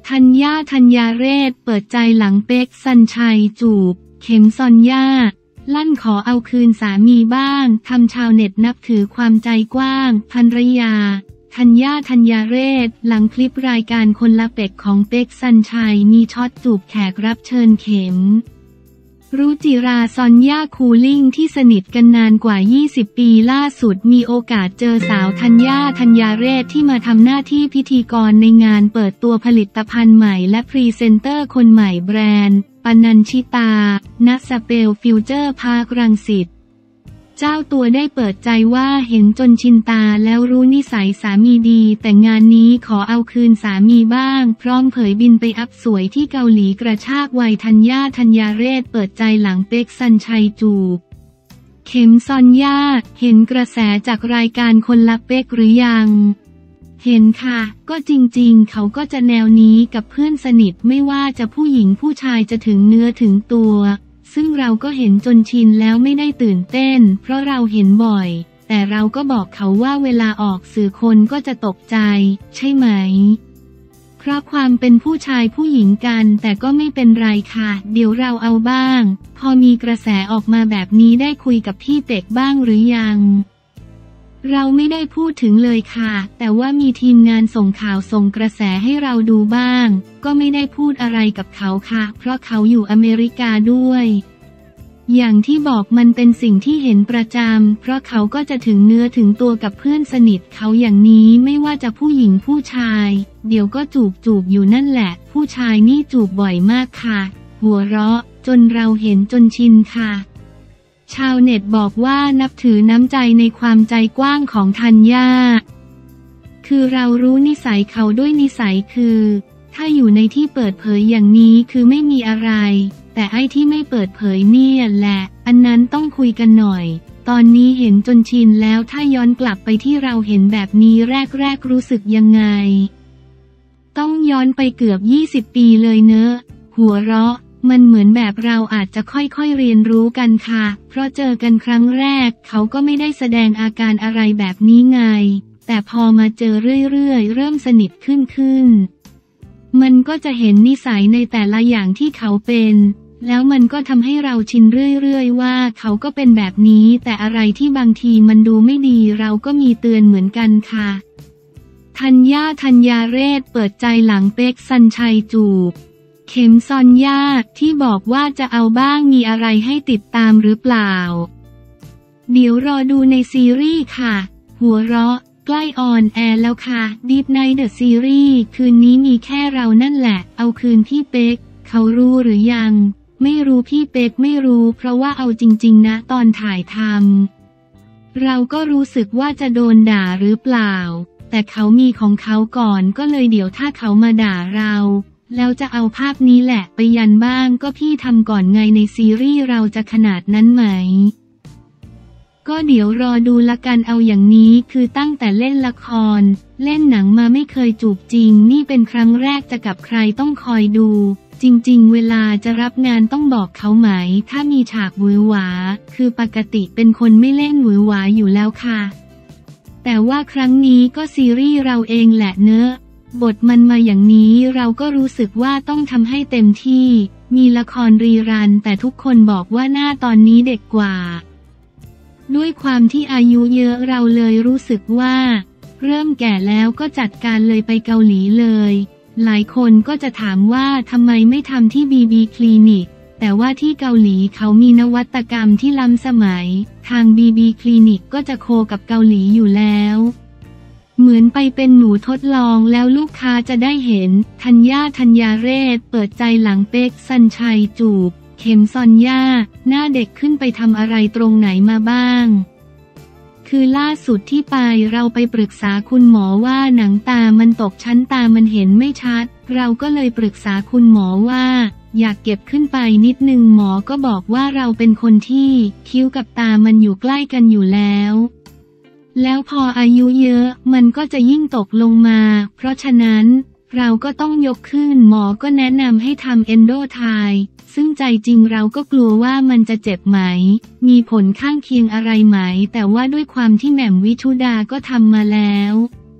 ธัญญาเรศเปิดใจหลังเป๊กสัญชัยจูบเข็มซอนย่าลั่นขอเอาคืนสามีบ้างทำชาวเน็ตนับถือความใจกว้างภรรยาธัญญาเรศหลังคลิปรายการคนละเป็กของเป๊กสัญชัยมีช็อตจูบแขกรับเชิญเข็มรุจิราซอนย่าคูลิ่งที่สนิทกันนานกว่า20ปีล่าสุดมีโอกาสเจอสาวธัญญาเรศที่มาทำหน้าที่พิธีกรในงานเปิดตัวผลิตภัณฑ์ใหม่และพรีเซนเตอร์คนใหม่แบรนด์ปนัญชิตาณสเปลฟิวเจอร์พาร์ครังสิตเจ้าตัวได้เปิดใจว่าเห็นจนชินตาแล้วรู้นิสัยสามีดีแต่งานนี้ขอเอาคืนสามีบ้างพร้อมเผยบินไปอัพสวยที่เกาหลีกระชากวัยธัญญาเรศเปิดใจหลังเป๊กสัญชัยจูบเข็มซอนย่าเห็นกระแสจากรายการคนละเป๊กหรือยังเห็นค่ะก็จริงๆเขาก็จะแนวนี้กับเพื่อนสนิทไม่ว่าจะผู้หญิงผู้ชายจะถึงเนื้อถึงตัวซึ่งเราก็เห็นจนชินแล้วไม่ได้ตื่นเต้นเพราะเราเห็นบ่อยแต่เราก็บอกเขาว่าเวลาออกสื่อคนก็จะตกใจใช่ไหมเพราะความเป็นผู้ชายผู้หญิงกันแต่ก็ไม่เป็นไรค่ะเดี๋ยวเราเอาบ้างพอมีกระแสออกมาแบบนี้ได้คุยกับพี่เป็กบ้างหรือยังเราไม่ได้พูดถึงเลยค่ะแต่ว่ามีทีมงานส่งข่าวส่งกระแสให้เราดูบ้างก็ไม่ได้พูดอะไรกับเขาค่ะเพราะเขาอยู่อเมริกาด้วยอย่างที่บอกมันเป็นสิ่งที่เห็นประจำเพราะเขาก็จะถึงเนื้อถึงตัวกับเพื่อนสนิทเขาอย่างนี้ไม่ว่าจะผู้หญิงผู้ชายเดี๋ยวก็จูบอยู่นั่นแหละผู้ชายนี่จูบบ่อยมากค่ะหัวเราะจนเราเห็นจนชินค่ะชาวเน็ตบอกว่านับถือน้ำใจในความใจกว้างของธัญญาคือเรารู้นิสัยเขาด้วยนิสัยคือถ้าอยู่ในที่เปิดเผยอย่างนี้คือไม่มีอะไรแต่ไอ้ที่ไม่เปิดเผยเนี่ยแหละอันนั้นต้องคุยกันหน่อยตอนนี้เห็นจนชินแล้วถ้าย้อนกลับไปที่เราเห็นแบบนี้แรกรู้สึกยังไงต้องย้อนไปเกือบ20 ปีเลยเนอะหัวเราะมันเหมือนแบบเราอาจจะค่อยๆเรียนรู้กันค่ะเพราะเจอกันครั้งแรกเขาก็ไม่ได้แสดงอาการอะไรแบบนี้ไงแต่พอมาเจอเรื่อยๆเริ่มสนิทขึ้นมันก็จะเห็นนิสัยในแต่ละอย่างที่เขาเป็นแล้วมันก็ทำให้เราชินเรื่อยๆว่าเขาก็เป็นแบบนี้แต่อะไรที่บางทีมันดูไม่ดีเราก็มีเตือนเหมือนกันค่ะธัญญาเรศเปิดใจหลังเป๊กสัญชัยจูบเข็มซอนย่าที่บอกว่าจะเอาบ้างมีอะไรให้ติดตามหรือเปล่าเดี๋ยวรอดูในซีรีส์ค่ะหัวเราะใกล้ออนแอร์แล้วค่ะDeep Night The Seriesคืนนี้มีแค่เรานั่นแหละเอาคืนพี่เป๊กเขารู้หรือยังไม่รู้พี่เป๊กไม่รู้เพราะว่าเอาจริงๆนะตอนถ่ายทำเราก็รู้สึกว่าจะโดนด่าหรือเปล่าแต่เขามีของเขาก่อนก็เลยเดี๋ยวถ้าเขามาด่าเราแล้วจะเอาภาพนี้แหละไปยันบ้างก็พี่ทำก่อนไงในซีรีส์เราจะขนาดนั้นไหมก็เดี๋ยวรอดูละกันเอาอย่างนี้คือตั้งแต่เล่นละครเล่นหนังมาไม่เคยจูบจริงนี่เป็นครั้งแรกจะกับใครต้องคอยดูจริงๆเวลาจะรับงานต้องบอกเขาไหมถ้ามีฉากหวือหวาคือปกติเป็นคนไม่เล่นหวือหวาอยู่แล้วค่ะแต่ว่าครั้งนี้ก็ซีรีส์เราเองแหละเนอะบทมันมาอย่างนี้เราก็รู้สึกว่าต้องทำให้เต็มที่มีละครรีรันแต่ทุกคนบอกว่าหน้าตอนนี้เด็กกว่าด้วยความที่อายุเยอะเราเลยรู้สึกว่าเริ่มแก่แล้วก็จัดการเลยไปเกาหลีเลยหลายคนก็จะถามว่าทำไมไม่ทำที่BBคลินิกแต่ว่าที่เกาหลีเขามีนวัตกรรมที่ล้ำสมัยทางBBคลินิกก็จะโคกับเกาหลีอยู่แล้วเหมือนไปเป็นหนูทดลองแล้วลูกค้าจะได้เห็นธัญญาเรศเปิดใจหลังเป๊กสัญชัยจูบเข็มซอนย่าหน้าเด็กขึ้นไปทำอะไรตรงไหนมาบ้างคือล่าสุดที่ไปเราไปปรึกษาคุณหมอว่าหนังตามันตกชั้นตามันเห็นไม่ชัดเราก็เลยปรึกษาคุณหมอว่าอยากเก็บขึ้นไปนิดนึงหมอก็บอกว่าเราเป็นคนที่คิ้วกับตามันอยู่ใกล้กันอยู่แล้วพออายุเยอะมันก็จะยิ่งตกลงมาเพราะฉะนั้นเราก็ต้องยกขึ้นหมอก็แนะนำให้ทำเอนโดไทซึ่งใจจริงเราก็กลัวว่ามันจะเจ็บไหมมีผลข้างเคียงอะไรไหมแต่ว่าด้วยความที่แหม่มวิชุดาก็ทำมาแล้ว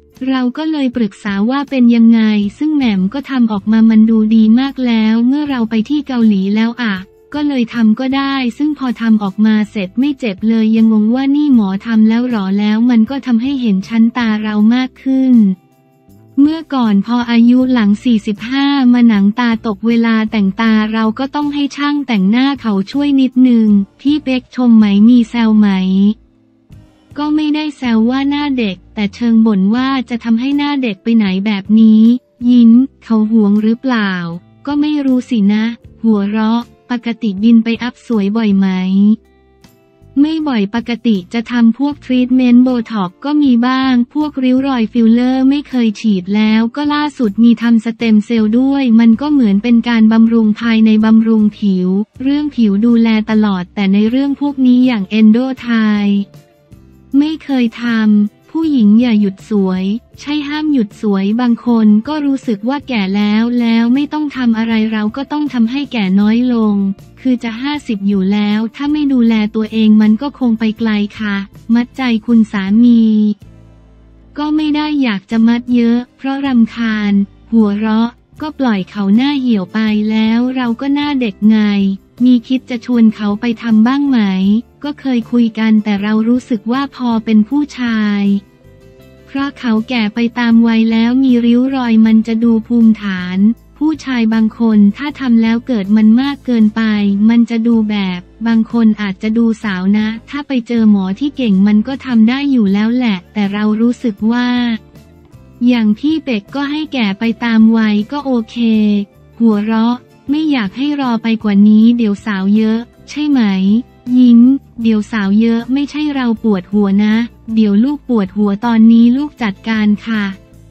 เราก็เลยปรึกษาว่าเป็นยังไงซึ่งแหม่มก็ทำออกมามันดูดีมากแล้วเมื่อเราไปที่เกาหลีแล้วอ่ะก็เลยทำก็ได้ซึ่งพอทำออกมาเสร็จไม่เจ็บเลยยังงงว่านี่หมอทำแล้วหรอแล้วมันก็ทำให้เห็นชั้นตาเรามากขึ้นเมื่อก่อนพออายุหลัง45มาหนังตาตกเวลาแต่งตาเราก็ต้องให้ช่างแต่งหน้าเขาช่วยนิดนึงพี่เป๊กชมไหมมีแซวไหมก็ไม่ได้แซวว่าหน้าเด็กแต่เชิงบ่นว่าจะทำให้หน้าเด็กไปไหนแบบนี้ยิ้มเขาห่วงหรือเปล่าก็ไม่รู้สินะหัวเราะปกติบินไปอัพสวยบ่อยไหมไม่บ่อยปกติจะทำพวกทรีทเมนต์โบท็อกซ์ก็มีบ้างพวกริ้วรอยฟิลเลอร์ไม่เคยฉีดแล้วก็ล่าสุดมีทำสเต็มเซลล์ด้วยมันก็เหมือนเป็นการบำรุงภายในบำรุงผิวเรื่องผิวดูแลตลอดแต่ในเรื่องพวกนี้อย่างเอนโดไทไม่เคยทำผู้หญิงอย่าหยุดสวยใช่ห้ามหยุดสวยบางคนก็รู้สึกว่าแก่แล้วไม่ต้องทำอะไรเราก็ต้องทำให้แก่น้อยลงคือจะ50อยู่แล้วถ้าไม่ดูแลตัวเองมันก็คงไปไกลค่ะมัดใจคุณสามีก็ไม่ได้อยากจะมัดเยอะเพราะรำคาญหัวเราะก็ปล่อยเขาหน้าเหี่ยวไปแล้วเราก็หน้าเด็กไงมีคิดจะชวนเขาไปทำบ้างไหมก็เคยคุยกันแต่เรารู้สึกว่าพอเป็นผู้ชายเพราะเขาแก่ไปตามวัยแล้วมีริ้วรอยมันจะดูภูมิฐานผู้ชายบางคนถ้าทำแล้วเกิดมันมากเกินไปมันจะดูแบบบางคนอาจจะดูสาวนะถ้าไปเจอหมอที่เก่งมันก็ทำได้อยู่แล้วแหละแต่เรารู้สึกว่าอย่างพี่เป็กก็ให้แก่ไปตามวัยก็โอเคหัวเราะไม่อยากให้รอไปกว่านี้เดี๋ยวสาวเยอะใช่ไหมยิ้มเดี๋ยวสาวเยอะไม่ใช่เราปวดหัวนะเดี๋ยวลูกปวดหัวตอนนี้ลูกจัดการค่ะ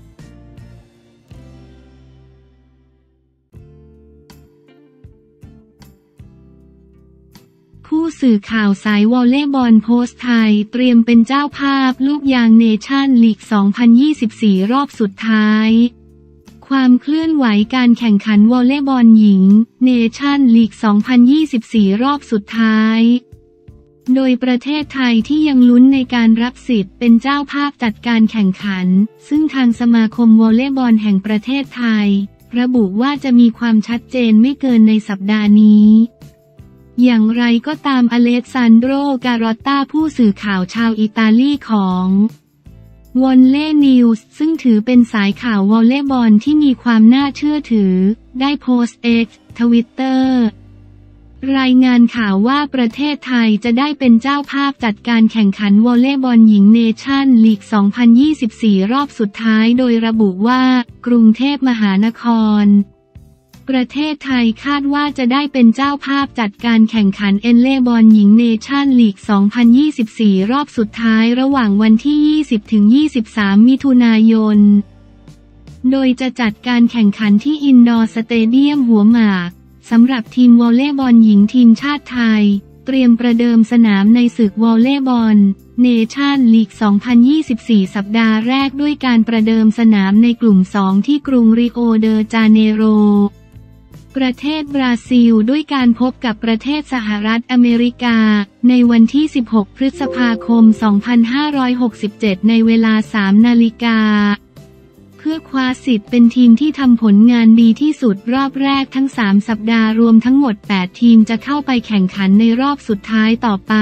ผู้สื่อข่าวสายวอลเลย์บอลโพสต์ไทยเตรียมเป็นเจ้าภาพลูกยางเนชั่นลีก 2024 รอบสุดท้ายความเคลื่อนไหวการแข่งขันวอลเลย์บอลหญิงเนชั่นลีก 2024 รอบสุดท้ายโดยประเทศไทยที่ยังลุ้นในการรับสิทธิ์เป็นเจ้าภาพจัดการแข่งขันซึ่งทางสมาคมวอลเลย์บอลแห่งประเทศไทยระบุว่าจะมีความชัดเจนไม่เกินในสัปดาห์นี้อย่างไรก็ตามอเลสซานโดรการอตตาผู้สื่อข่าวชาวอิตาลีของวอลเล่นิวส์ซึ่งถือเป็นสายข่าววอลเลย์บอลที่มีความน่าเชื่อถือได้โพสต์ X Twitter รายงานข่าวว่าประเทศไทยจะได้เป็นเจ้าภาพจัดการแข่งขันวอลเลย์บอลหญิงเนชั่นลีก 2024 รอบสุดท้ายโดยระบุว่ากรุงเทพมหานครประเทศไทยคาดว่าจะได้เป็นเจ้าภาพจัดการแข่งขันเอลเลบอลหญิงเนชั่นลีก 2024 รอบสุดท้ายระหว่างวันที่ 20-23 มิถุนายนโดยจะจัดการแข่งขันที่อินดอร์สเตเดียมหัวหมากสำหรับทีมวอลเลย์บอลหญิงทีมชาติไทยเตรียมประเดิมสนามในศึกวอลเลย์บอลเนชั่นลีก 2024 สัปดาห์แรกด้วยการประเดิมสนามในกลุ่ม 2 ที่กรุงริโอเดจาเนโรประเทศบราซิลด้วยการพบกับประเทศสหรัฐอเมริกาในวันที่ 16 พฤษภาคม 2567 ในเวลา 3 นาฬิกาเพื่อคว้าสิทธิ์เป็นทีมที่ทำผลงานดีที่สุดรอบแรกทั้ง 3 สัปดาห์รวมทั้งหมด 8 ทีมจะเข้าไปแข่งขันในรอบสุดท้ายต่อไป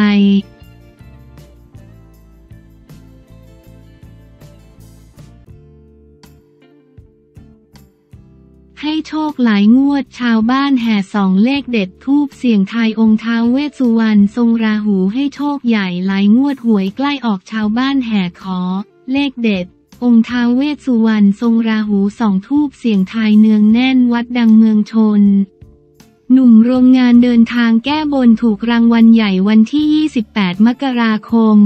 ให้โชคหลายงวดชาวบ้านแห่ส่องเลขเด็ดธูปเสี่ยงทายองค์ท้าวเวสสุวรรณทรงราหูให้โชคใหญ่หลายงวดหวยใกล้ออกชาวบ้านแห่ขอเลขเด็ดองค์ท้าวเวสสุวรรณทรงราหูส่องธูปเสี่ยงทายเนืองแน่นวัดดังเมืองชนหนุ่มโรงงานเดินทางแก้บนถูกรางวัลใหญ่วันที่ 28 มกราคม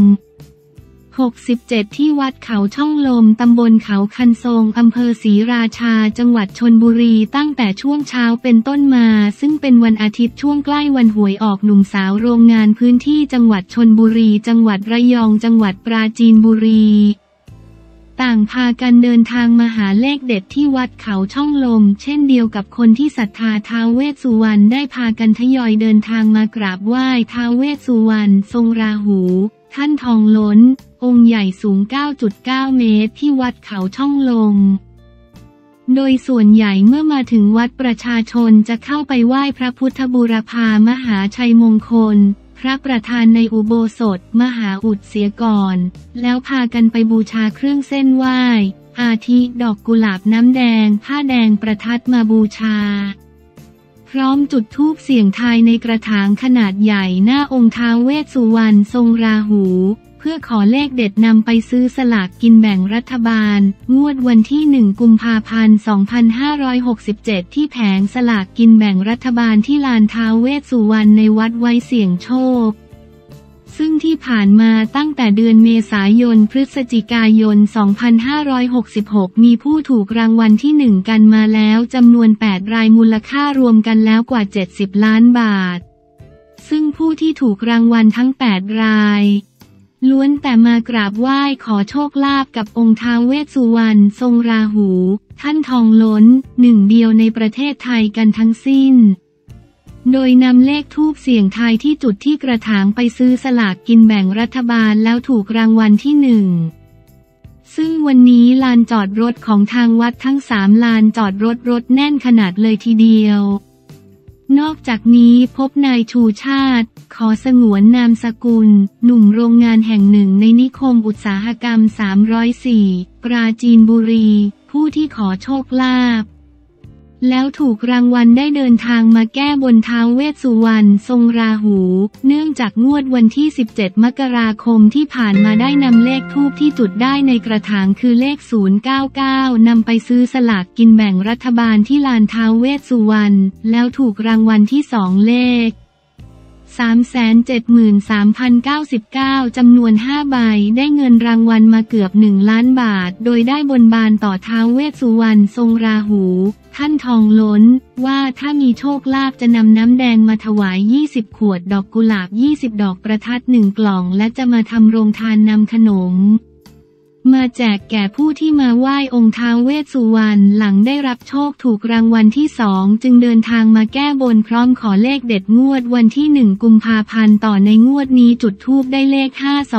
67 ที่วัดเขาช่องลมตำบลเขาคันทรงอำเภอศรีราชาจังหวัดชลบุรีตั้งแต่ช่วงเช้าเป็นต้นมาซึ่งเป็นวันอาทิตย์ช่วงใกล้วันหวยออกหนุ่มสาวโรงงานพื้นที่จังหวัดชลบุรีจังหวัดระยองจังหวัดปราจีนบุรีต่างพากันเดินทางมาหาเลขเด็ดที่วัดเขาช่องลมเช่นเดียวกับคนที่ศรัทธาท้าวเวสสุวรรณได้พากันทยอยเดินทางมากราบไหว้ท้าวเวสสุวรรณทรงราหูท่านทองล้นองค์ใหญ่สูง 9.9 เมตรที่วัดเขาช่องลมโดยส่วนใหญ่เมื่อมาถึงวัดประชาชนจะเข้าไปไหว้พระพุทธบูรพามหาชัยมงคลพระประธานในอุโบสถมหาอุดเสียก่อนแล้วพากันไปบูชาเครื่องเส้นไหว้อาทิดอกกุหลาบน้ำแดงผ้าแดงประทัดมาบูชาพร้อมจุดธูปเสี่ยงทายในกระถางขนาดใหญ่หน้าองค์ท้าวเวสสุวรรณทรงราหูเพื่อขอเลขเด็ดนำไปซื้อสลากกินแบ่งรัฐบาลงวดวันที่ 1 กุมภาพันธ์ 2567 ที่แผงสลากกินแบ่งรัฐบาลที่ลานท้าวเวสสุวรรณในวัดไว้เสี่ยงโชคซึ่งที่ผ่านมาตั้งแต่เดือนเมษายนพฤศจิกายน 2566 มีผู้ถูกรางวัลที่ 1 กันมาแล้วจำนวน 8 รายมูลค่ารวมกันแล้วกว่า 70 ล้านบาทซึ่งผู้ที่ถูกรางวัลทั้ง 8 รายล้วนแต่มากราบไหว้ขอโชคลาภกับองค์ท้าวเวสสุวรรณทรงราหูท่านทองล้นหนึ่งเดียวในประเทศไทยกันทั้งสิ้นโดยนำเลขธูปเสี่ยงทายที่จุดที่กระถางไปซื้อสลากกินแบ่งรัฐบาลแล้วถูกรางวัลที่ 1ซึ่งวันนี้ลานจอดรถของทางวัดทั้ง3ลานจอดรถแน่นขนาดเลยทีเดียวนอกจากนี้พบนายชูชาติขอสงวนนามสกุลหนุ่มโรงงานแห่งหนึ่งในนิคมอุตสาหกรรม304ปราจีนบุรีผู้ที่ขอโชคลาภแล้วถูกรางวัลได้เดินทางมาแก้บนท้าวเวสสุวรรณทรงราหูเนื่องจากงวดวันที่ 17 มกราคมที่ผ่านมาได้นำเลขธูปที่จุดได้ในกระถางคือเลข 099 นำไปซื้อสลากกินแบ่งรัฐบาลที่ลานท้าวเวสสุวรรณแล้วถูกรางวัลที่ 2 เลข 373,099 จำนวน 5 ใบได้เงินรางวัลมาเกือบ 1 ล้านบาทโดยได้บนบานต่อท้าวเวสสุวรรณทรงราหูท่านทองล้นว่าถ้ามีโชคลาภจะนำน้ำแดงมาถวาย 20 ขวดดอกกุหลาบ 20 ดอกประทัด 1 กล่องและจะมาทำโรงทานนำขนมมาแจกแก่ผู้ที่มาไหว้องค์ท้าวเวสสุวรรณหลังได้รับโชคถูกรางวัลที่ 2จึงเดินทางมาแก้บนพร้อมขอเลขเด็ดงวดวันที่ 1 กุมภาพันธ์ต่อในงวดนี้จุดธูปได้เลข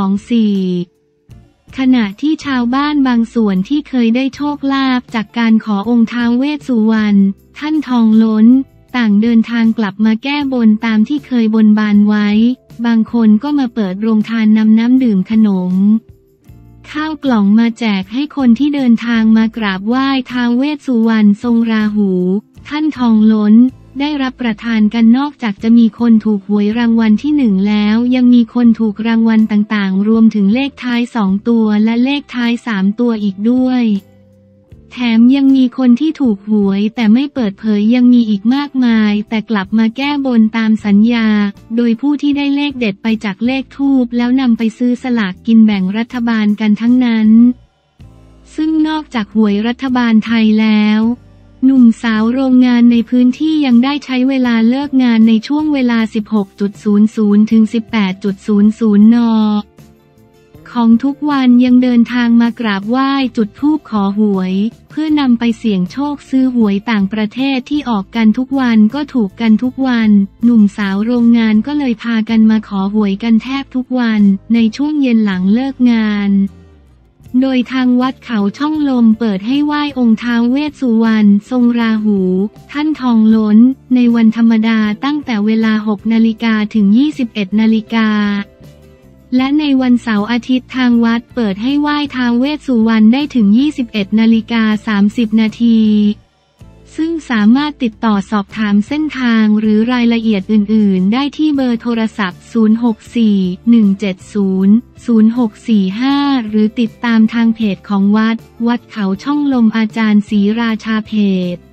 524ขณะที่ชาวบ้านบางส่วนที่เคยได้โชคลาภจากการขอองค์ท้าวเวสสุวรรณท่านทองล้นต่างเดินทางกลับมาแก้บนตามที่เคยบนบานไว้บางคนก็มาเปิดโรงทานนำน้ำดื่มขนมข้าวกล่องมาแจกให้คนที่เดินทางมากราบไหว้ท้าวเวสสุวรรณทรงราหูท่านทองล้นได้รับประทานกันนอกจากจะมีคนถูกหวยรางวัลที่ 1แล้วยังมีคนถูกรางวัลต่างๆรวมถึงเลขท้าย2ตัวและเลขท้าย3ตัวอีกด้วยแถมยังมีคนที่ถูกหวยแต่ไม่เปิดเผยยังมีอีกมากมายแต่กลับมาแก้บนตามสัญญาโดยผู้ที่ได้เลขเด็ดไปจากเลขธูปแล้วนำไปซื้อสลากกินแบ่งรัฐบาลกันทั้งนั้นซึ่งนอกจากหวยรัฐบาลไทยแล้วหนุ่มสาวโรงงานในพื้นที่ยังได้ใช้เวลาเลิกงานในช่วงเวลา 16:00 ถึง 18:00 น.ของทุกวันยังเดินทางมากราบไหว้จุดธูปขอหวยเพื่อนำไปเสี่ยงโชคซื้อหวยต่างประเทศที่ออกกันทุกวันก็ถูกกันทุกวันหนุ่มสาวโรงงานก็เลยพากันมาขอหวยกันแทบทุกวันในช่วงเย็นหลังเลิกงานโดยทางวัดเขาช่องลมเปิดให้ไหว้องค์ท้าวเวสสุวรรณทรงราหูท่านทองล้นในวันธรรมดาตั้งแต่เวลา 6 นาฬิกาถึง 21 นาฬิกาและในวันเสาร์อาทิตย์ทางวัดเปิดให้ไหว้ท้าวเวสสุวรรณได้ถึง 21 นาฬิกา 30 นาทีซึ่งสามารถติดต่อสอบถามเส้นทางหรือรายละเอียดอื่นๆได้ที่เบอร์โทรศัพท์ 064-170-0645 หรือติดตามทางเพจของวัดเขาช่องลมอาจารย์ศรีราชาเพจ